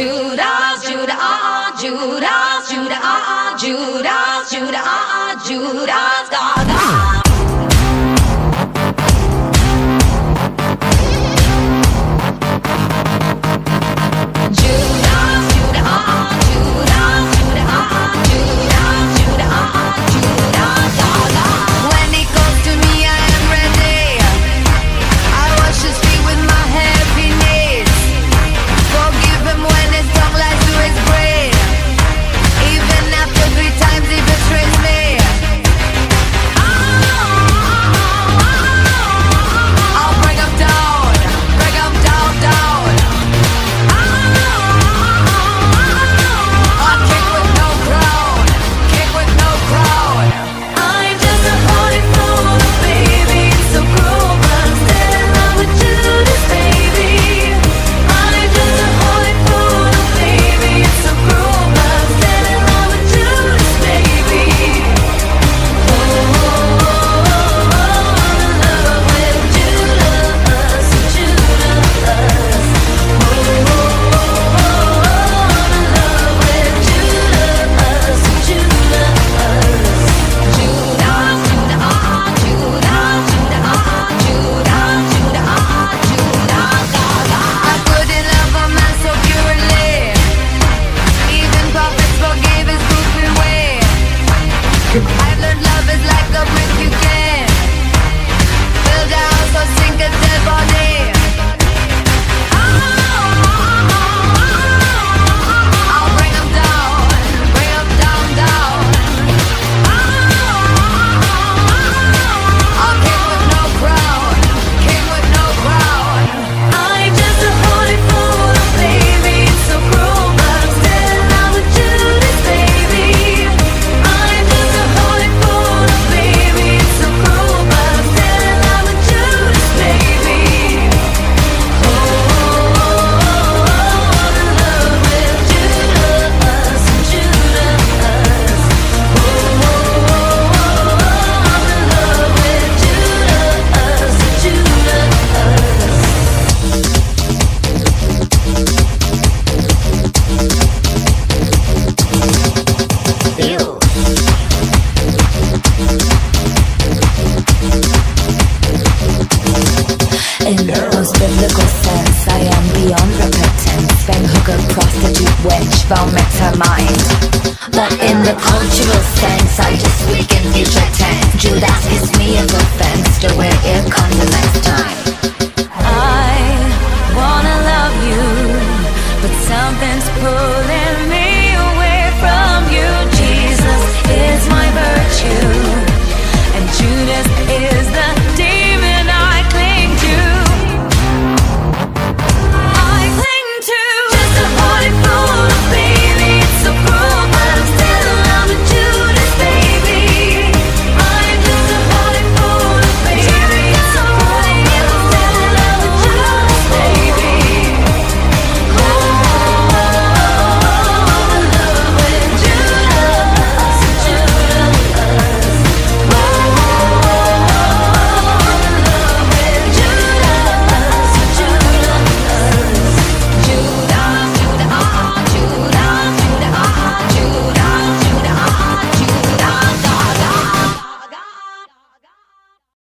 Judas, Judas, Judas, Judas, Judas, Judas, Judas, Gaga. I've learned love is like a brick you can build a house or sink a dead body. I'll bring 'em down, down, down. I'll king with no crown, king with no crown. I'm just a holy fool, baby, it's so cruel, but I'm still in love with Judas, baby. I'm just a holy fool, baby, it's so cruel, but I'm still in love with Judas, baby. Oh, I'm in love with Judas, Judas. Oh, I'm in love with Judas, Judas. Ew. In the most biblical sense, I am beyond repentance. Bang hooker, prostitute, witch, vomit her mind. But in the cultural sense, I just